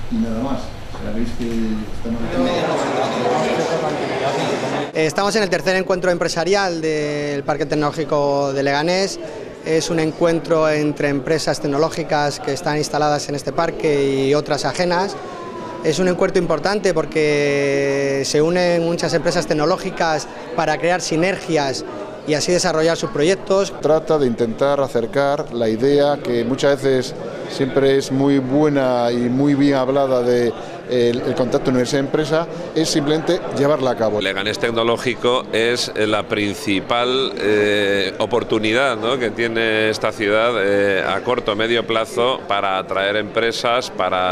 y nada más. ¿Sabéis que Estamos en el tercer encuentro empresarial del Parque Tecnológico de Leganés. Es un encuentro entre empresas tecnológicas que están instaladas en este parque y otras ajenas. Es un encuentro importante porque se unen muchas empresas tecnológicas para crear sinergias y así desarrollar sus proyectos. Trata de intentar acercar la idea que muchas veces siempre es muy buena y muy bien hablada de el contacto universidad-empresa, es simplemente llevarla a cabo. Leganés Tecnológico es la principal oportunidad, ¿no?, que tiene esta ciudad a corto o medio plazo para atraer empresas, para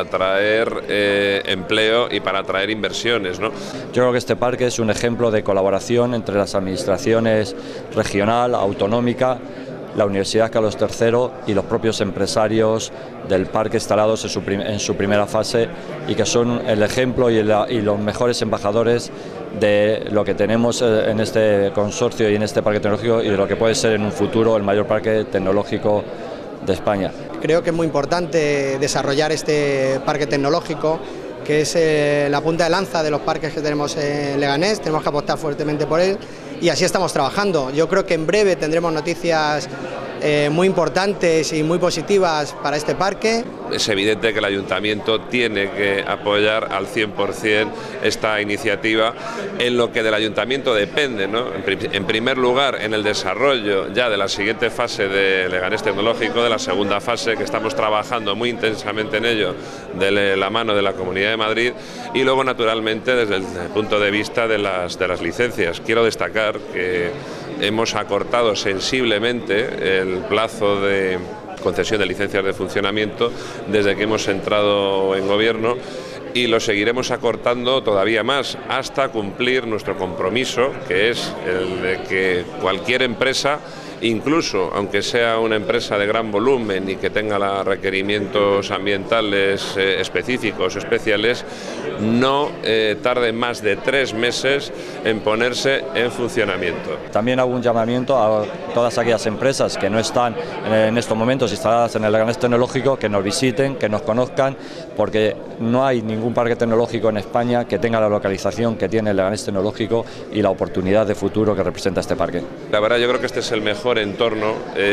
atraer empleo y para atraer inversiones, ¿no? Yo creo que este parque es un ejemplo de colaboración entre las administraciones regional, autonómica, la Universidad Carlos III y los propios empresarios del parque instalados en su primera fase, y que son el ejemplo y los mejores embajadores de lo que tenemos en este consorcio y en este parque tecnológico, y de lo que puede ser en un futuro el mayor parque tecnológico de España. Creo que es muy importante desarrollar este parque tecnológico, que es la punta de lanza de los parques que tenemos en Leganés. Tenemos que apostar fuertemente por él y así estamos trabajando. Yo creo que en breve tendremos noticias muy importantes y muy positivas para este parque. Es evidente que el Ayuntamiento tiene que apoyar al 100% esta iniciativa en lo que del Ayuntamiento depende, ¿no? En primer lugar, en el desarrollo ya de la siguiente fase de Leganés Tecnológico, de la segunda fase, que estamos trabajando muy intensamente en ello, de la mano de la Comunidad de Madrid, y luego, naturalmente, desde el punto de vista de las licencias. Quiero destacar que hemos acortado sensiblemente el plazo de concesión de licencias de funcionamiento desde que hemos entrado en gobierno, y lo seguiremos acortando todavía más hasta cumplir nuestro compromiso, que es el de que cualquier empresa, incluso aunque sea una empresa de gran volumen y que tenga los requerimientos ambientales específicos o especiales, no tarde más de 3 meses en ponerse en funcionamiento. También hago un llamamiento a todas aquellas empresas que no están en estos momentos instaladas en el Leganés Tecnológico, que nos visiten, que nos conozcan, porque no hay ningún parque tecnológico en España que tenga la localización que tiene el Leganés Tecnológico y la oportunidad de futuro que representa este parque. La verdad, yo creo que este es el mejor entorno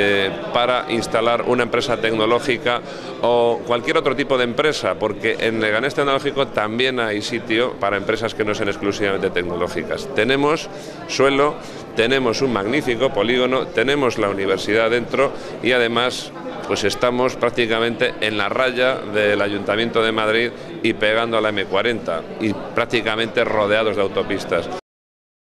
para instalar una empresa tecnológica o cualquier otro tipo de empresa, porque en Leganés Tecnológico también hay sitio para empresas que no sean exclusivamente tecnológicas. Tenemos suelo, tenemos un magnífico polígono, tenemos la universidad dentro y además pues estamos prácticamente en la raya del Ayuntamiento de Madrid y pegando a la M40 y prácticamente rodeados de autopistas.